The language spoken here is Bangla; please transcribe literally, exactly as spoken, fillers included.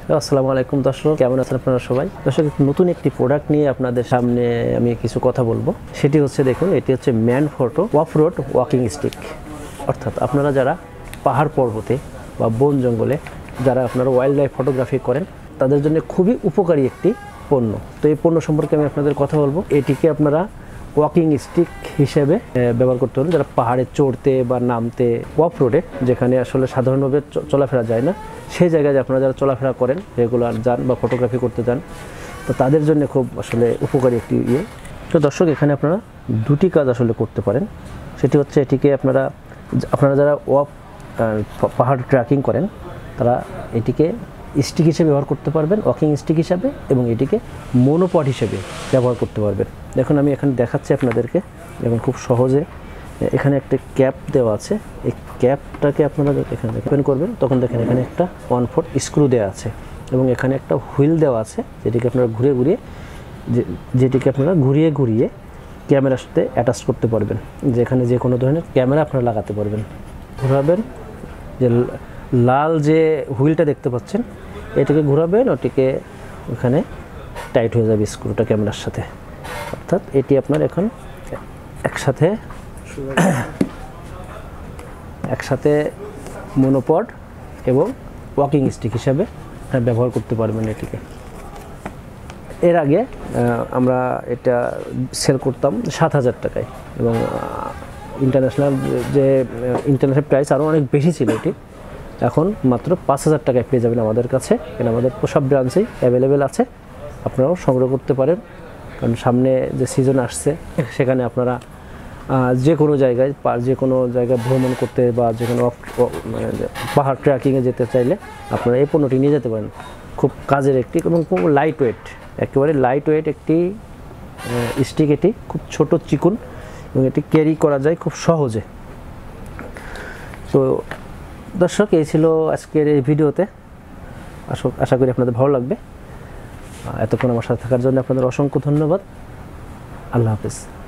আসসালামু আলাইকুম দর্শক, কেমন আছেন আপনারা সবাই? দর্শক, নতুন একটি প্রোডাক্ট নিয়ে আপনাদের সামনে আমি কিছু কথা বলবো। সেটি হচ্ছে, দেখুন, এটি হচ্ছে ম্যানফ্রোটো অফরোড ওয়াকিং স্টিক। অর্থাৎ আপনারা যারা পাহাড় পর্বতে বা বন জঙ্গলে যারা আপনারা ওয়াইল্ড লাইফ ফটোগ্রাফি করেন, তাদের জন্য খুবই উপকারী একটি পণ্য। তো এই পণ্য সম্পর্কে আমি আপনাদের কথা বলবো। এটিকে আপনারা ওয়াকিং স্টিক হিসেবে ব্যবহার করতে পারেন যারা পাহাড়ে চড়তে বা নামতে, অফ রোডে যেখানে আসলে সাধারণভাবে চলাফেরা যায় না, সেই জায়গায় আপনারা যারা চলাফেরা করেন, রেগুলার যান বা ফটোগ্রাফি করতে যান, তো তাদের জন্য খুব আসলে উপকারী একটি ইয়ে। তো দর্শক, এখানে আপনারা দুটি কাজ আসলে করতে পারেন। সেটি হচ্ছে, এটিকে আপনারা আপনারা যারা অফ পাহাড় ট্রেকিং করেন, তারা এটিকে স্টিক হিসেবে ব্যবহার করতে পারবেন, ওয়াকিং স্টিক হিসাবে, এবং এটিকে মনোপড হিসেবে ব্যবহার করতে পারবেন। দেখুন, আমি এখানে দেখাচ্ছি আপনাদেরকে। এখন খুব সহজে এখানে একটা ক্যাপ দেওয়া আছে। এই ক্যাপটাকে আপনারা এখানে ওপেন করবেন, তখন দেখেন এখানে একটা ওয়ান ফোর্থ স্ক্রু দেওয়া আছে এবং এখানে একটা হুইল দেওয়া আছে, যেটিকে আপনারা ঘুরিয়ে ঘুরিয়ে যেটিকে আপনারা ঘুরিয়ে ঘুরিয়ে ক্যামেরার সাথে অ্যাটাচ করতে পারবেন। যেখানে যে কোনো ধরনের ক্যামেরা আপনারা লাগাতে পারবেন। ঘোরাবেন, যে লাল যে হুইলটা দেখতে পাচ্ছেন, এটাকে ঘোরাবেন, ওটিকে ওখানে টাইট হয়ে যাবে স্ক্রুটা ক্যামেরার সাথে। অর্থাৎ এটি আপনার এখন একসাথে একসাথে মনোপড এবং ওয়াকিং স্টিক হিসাবে ব্যবহার করতে পারবেন এটিকে। এর আগে আমরা এটা সেল করতাম সাত হাজার টাকায়, এবং ইন্টারন্যাশনাল যে ইন্টারন্যাশনাল প্রাইস আরও অনেক বেশি ছিল। এটি এখন মাত্র পাঁচ হাজার টাকায় পেয়ে যাবেন আমাদের কাছে। এখানে আমাদের সব ব্রাঞ্চেই অ্যাভেলেবেল আছে, আপনারাও সংগ্রহ করতে পারেন। কারণ সামনে যে সিজন আসছে, সেখানে আপনারা যে কোনো জায়গায় যে কোনো জায়গায় ভ্রমণ করতে বা যে কোনো মানে পাহাড় ট্রেকিংয়ে যেতে চাইলে আপনারা এই পণ্যটি নিয়ে যেতে পারেন। খুব কাজের একটি এবং খুব লাইট ওয়েট, একেবারে লাইট ওয়েট একটি স্টিক। এটি খুব ছোট, চিকুন, এবং এটি ক্যারি করা যায় খুব সহজে। তো দর্শক, এই ছিল আজকের এই ভিডিওতে। আশা করি আপনাদের ভালো লাগবে। এতক্ষণ আমার সাথে থাকার জন্য আপনাদের অসংখ্য ধন্যবাদ। আল্লাহ হাফেজ।